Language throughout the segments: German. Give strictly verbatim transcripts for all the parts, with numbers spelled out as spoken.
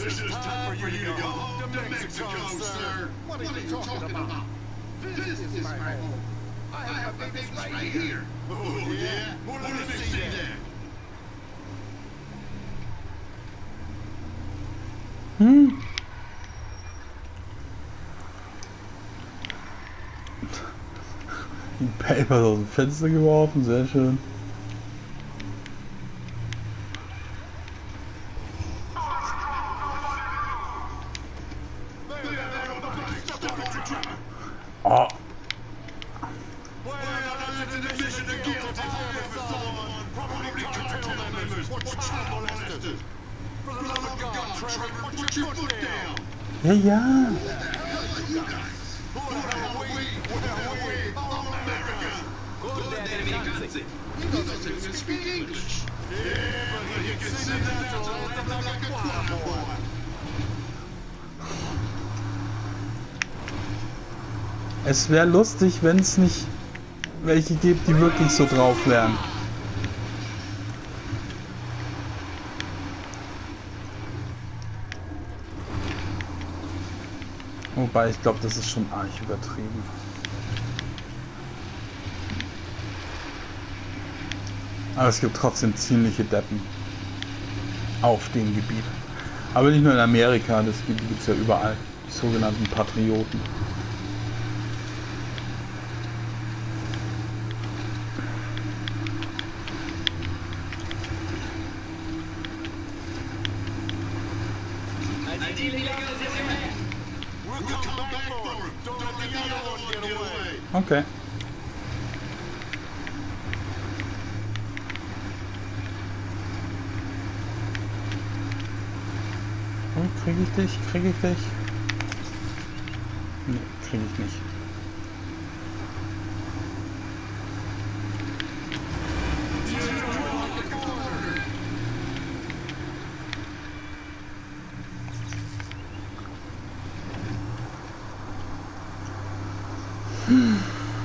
This is time for you to go home to Mexico, sir. What are you talking about? This is my home. I have my babies right here. Oh, yeah? Well, let me see that. Hm. Die Paper aus dem Fenster geworfen, sehr schön. Oh. Ja, ja. Es wäre lustig, wenn es nicht welche gibt, die wirklich so drauf wären. Wobei, ich glaube, das ist schon arg übertrieben. Aber es gibt trotzdem ziemliche Deppen auf dem Gebiet. Aber nicht nur in Amerika, das gibt es ja überall. Die sogenannten Patrioten. Okay. Und krieg ich dich? Krieg ich dich? Nee, krieg ich nicht. Hm.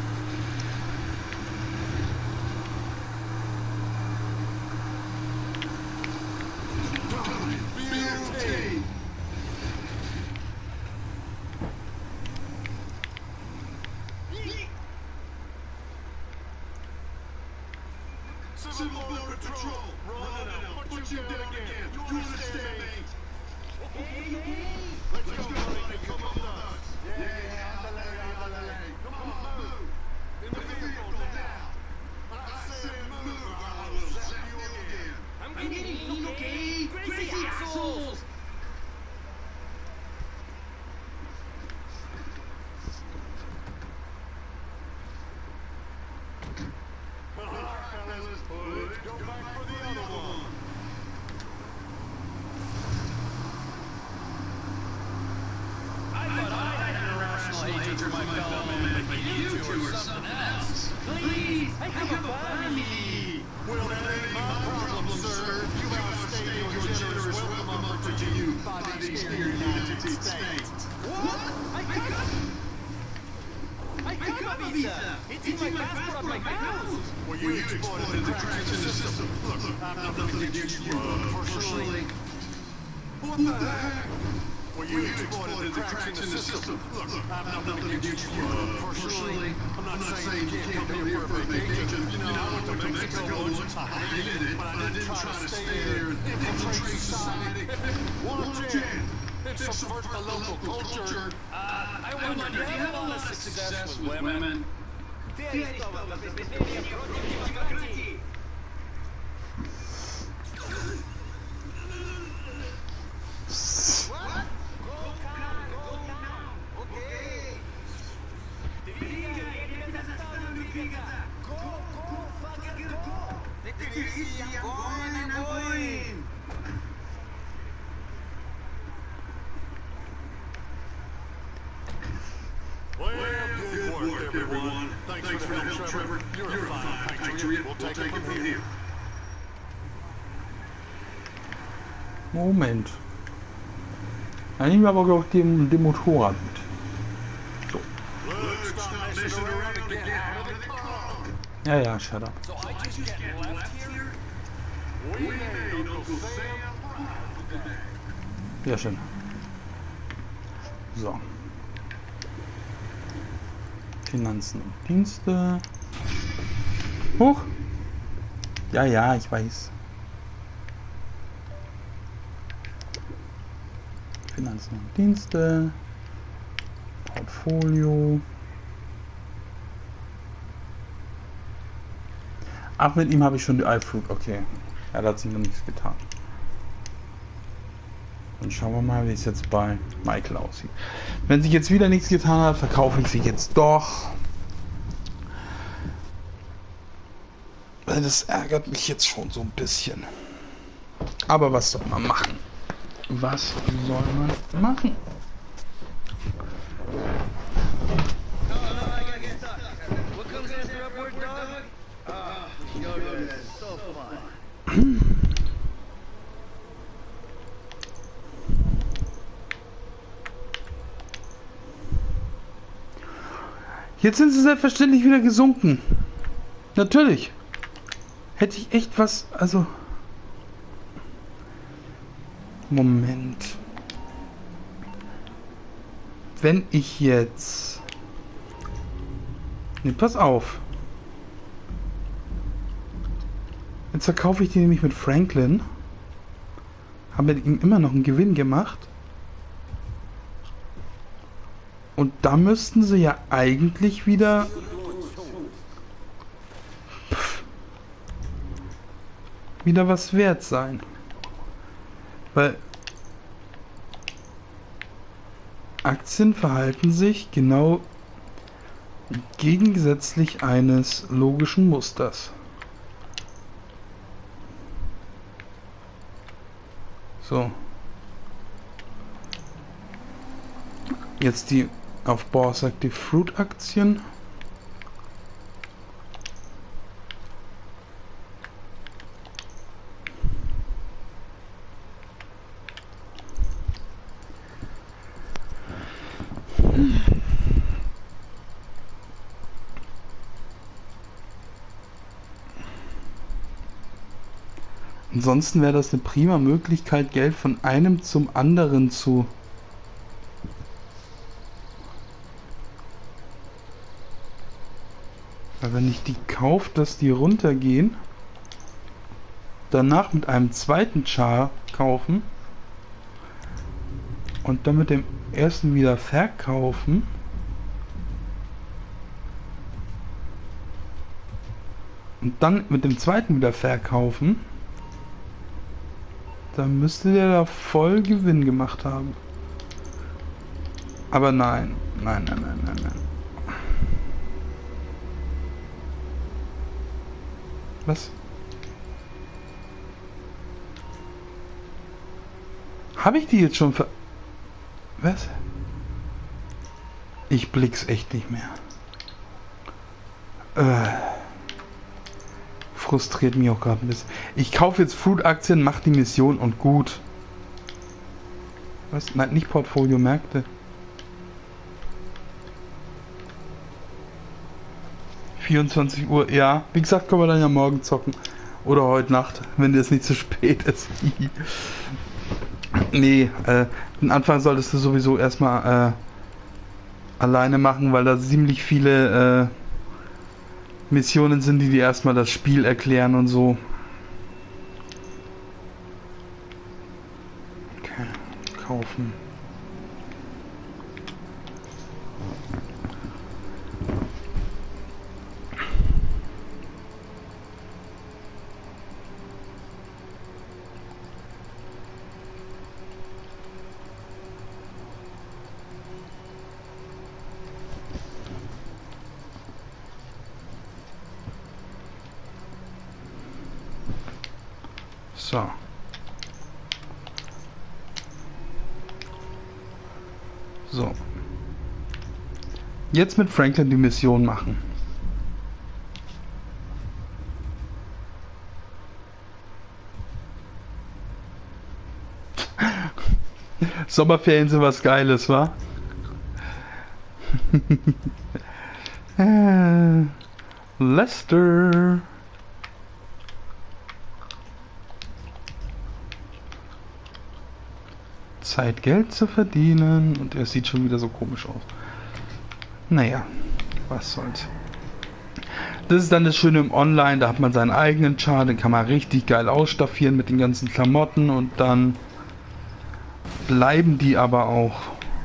Civil Border Patrol, run out, put you down again. You understand me? Okay, okay. Let's go, buddy. Come on, us. Yeah, come on, move. In the vehicle now. I said move, or I will zap you again. I'm getting okay. Crazy assholes. Please, I have a family. Well, that ain't my problem, sir. You have to stay your generous welcome offer to you by these here United States. What? I got I got a visa. It's in my passport at my house. Well, you exploited the cracks in the system. Look, I'm nothing against you, uh, personally. What the heck? Well, you exploited the cracks in the system. Look, I'm nothing against you, uh, personally. I'm not saying you can't come here for a vacation. You know, I went to Mexico once. I hated it, but I didn't try to stay there and infiltrate society. One chance. And subvert the local culture. Uh, I wonder, do you have a lot of success with women? Well, good work, everyone. Thanks for the help, Trevor. You're a fine patriot. We'll take it from here. Moment. Dann nehmen wir aber auch den, den Motorrad mit. So. Ja, ja, shut up. Ja, schön. So. Finanzen und Dienste. Hoch. Ja, ja, ich weiß. Finanzen und Dienste. Portfolio. Ach, mit ihm habe ich schon die iFruit. Okay. Ja, da hat sich noch nichts getan. Und schauen wir mal, wie es jetzt bei Michael aussieht. Wenn sich jetzt wieder nichts getan hat, verkaufe ich sie jetzt doch. Weil das ärgert mich jetzt schon so ein bisschen. Aber was soll man machen? Was soll man machen? Jetzt sind sie selbstverständlich wieder gesunken. Natürlich. Hätte ich echt was... Also... Moment. Wenn ich jetzt... Ne, pass auf. Jetzt verkaufe ich die nämlich mit Franklin. Haben wir ihm immer noch einen Gewinn gemacht. Und da müssten sie ja eigentlich wieder... Pff, wieder was wert sein. Weil Aktien verhalten sich genau gegensätzlich eines logischen Musters. So. Jetzt die auf Bourse Active Fruit Aktien. Ansonsten wäre das eine prima Möglichkeit, Geld von einem zum anderen zu Weil wenn ich die kaufe, dass die runtergehen, danach mit einem zweiten Char kaufen und dann mit dem ersten wieder verkaufen, und dann mit dem zweiten wieder verkaufen, dann müsste der da voll Gewinn gemacht haben. Aber nein, nein, nein, nein, nein, nein. Was? Habe ich die jetzt schon ver... Was? Ich blick's echt nicht mehr. Äh. Frustriert mich auch gerade ein bisschen. Ich kaufe jetzt Fruit-Aktien, mache die Mission und gut. Was? Nein, nicht Portfolio-Märkte. vierundzwanzig Uhr, ja. Wie gesagt, können wir dann ja morgen zocken. Oder heute Nacht, wenn das nicht zu spät ist. Nee, äh, den Anfang solltest du sowieso erstmal äh, alleine machen, weil da ziemlich viele äh, Missionen sind, die dir erstmal das Spiel erklären und so. Okay, kaufen. So. So. Jetzt mit Franklin die Mission machen. Sommerferien sind was Geiles, wa? äh, Lester. Zeit, Geld zu verdienen. Und er sieht schon wieder so komisch aus. Naja, was soll's. Das ist dann das Schöne im Online, da hat man seinen eigenen Char, den kann man richtig geil ausstaffieren mit den ganzen Klamotten und dann bleiben die aber auch.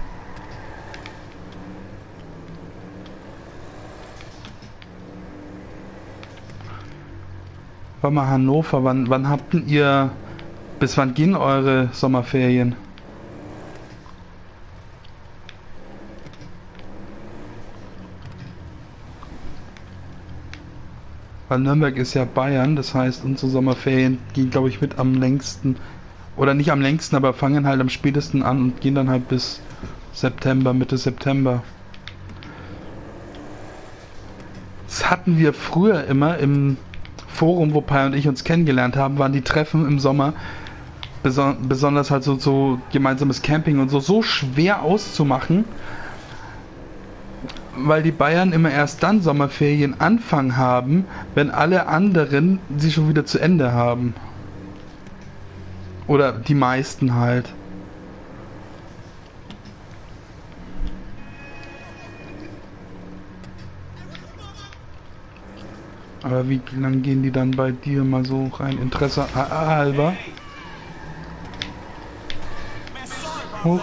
Warte mal, Hannover, wann, wann habt ihr, bis wann gehen eure Sommerferien? Weil Nürnberg ist ja Bayern, das heißt unsere Sommerferien gehen glaube ich mit am längsten, oder nicht am längsten, aber fangen halt am spätesten an und gehen dann halt bis September, Mitte September. Das hatten wir früher immer im Forum, wo Pai und ich uns kennengelernt haben, waren die Treffen im Sommer, beson besonders halt so, so gemeinsames Camping und so, so schwer auszumachen, weil die Bayern immer erst dann Sommerferien Anfang haben, wenn alle anderen sie schon wieder zu Ende haben. Oder die meisten halt. Aber wie lang gehen die dann bei dir mal so rein? Interesse halber? Hoch.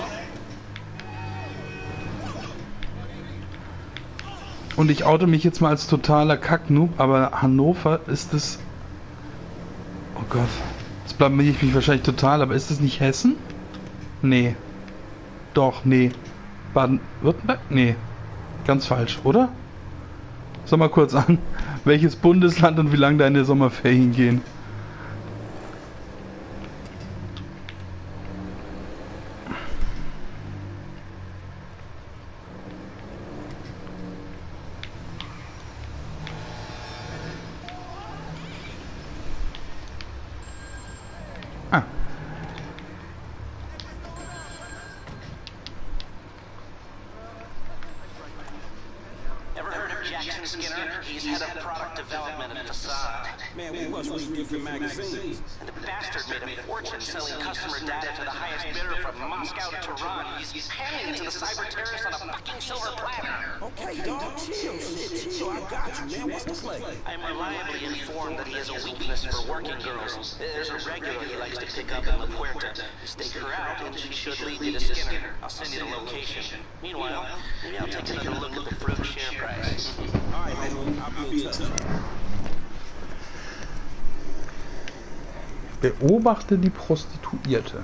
Und ich oute mich jetzt mal als totaler Kacknoob, aber Hannover ist es... Oh Gott. Jetzt blamiere ich mich wahrscheinlich total, aber ist es nicht Hessen? Nee. Doch, nee. Baden-Württemberg? Nee. Ganz falsch, oder? Sag mal kurz an, welches Bundesland und wie lange deine Sommerferien gehen. Ah. Ever heard of Jackson Skinner? He's head of product development at Facade. Man, we must read different magazines. And the bastard made a fortune selling customer data to the highest bidder from Moscow to Tehran. He's handing it to the cyber terrorists on a fucking silver platter. Okay, dog, chill, shit, chill. I got you, man. What's the play? I'm reliably informed that he has a weakness for working girls. There's a regular he likes to pick up in La Puerta. Stake her out, and she should lead you to Skinner. I'll send you the location. Meanwhile, maybe I'll take another look at the fruit share price. All right, man. I'll be in touch. Beobachte die Prostituierte.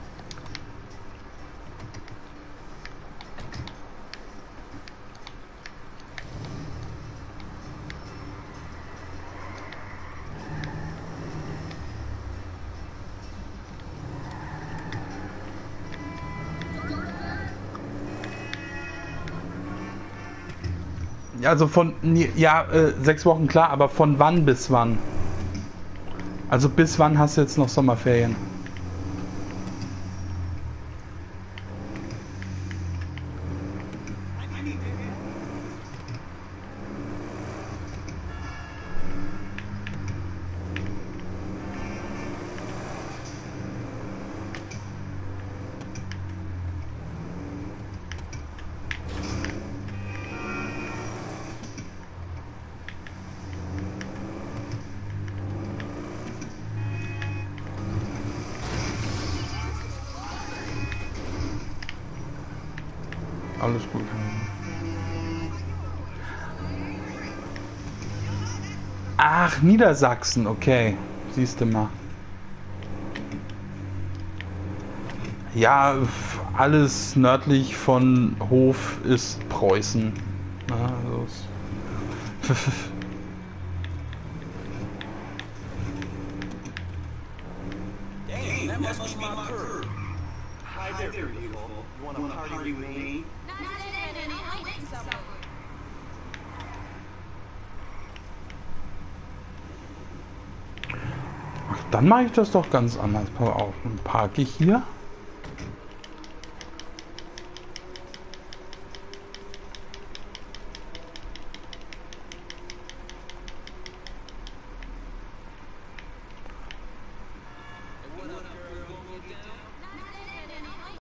Ja, also von, ja, äh, sechs Wochen klar, aber von wann bis wann? Also bis wann hast du jetzt noch Sommerferien? Alles gut. Ach, Niedersachsen, okay. Siehst du mal. Ja, alles nördlich von Hof ist Preußen. Ja, also Damn, that must be my curve. Hi there, beautiful. You want to party with me? Ach, dann mache ich das doch ganz anders. Pass auf, dann parke ich hier.